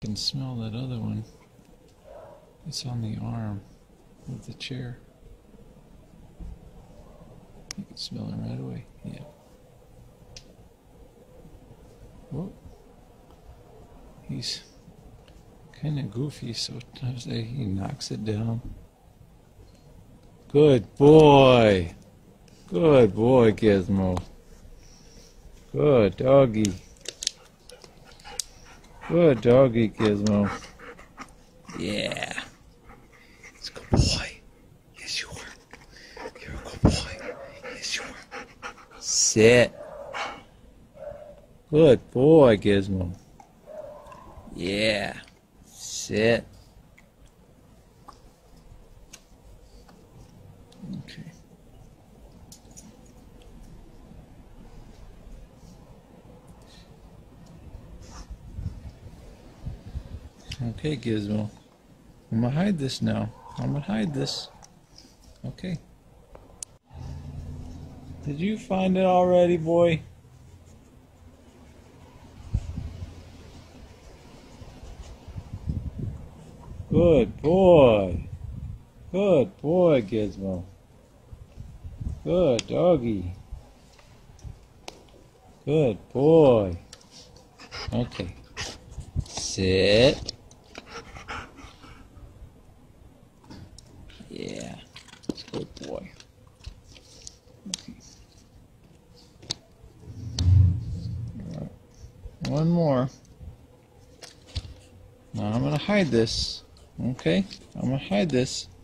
I can smell that other one. It's on the arm of the chair. You can smell it right away. Yeah. Whoa. He's kind of goofy, so sometimes he knocks it down. Good boy. Good boy, Gizmo. Good doggy. Good doggy, Gizmo. Yeah. It's a good boy. Yes, you are. You're a good boy. Yes, you are. Sit. Good boy, Gizmo. Yeah. Sit. Okay. Okay, Gizmo. I'm gonna hide this now. I'm gonna hide this. Okay. Did you find it already, boy? Good boy. Good boy, Gizmo. Good doggy. Good boy. Okay. Sit. Yeah. Good boy. Okay. All right. One more. Now I'm going to hide this. Okay? I'm going to hide this.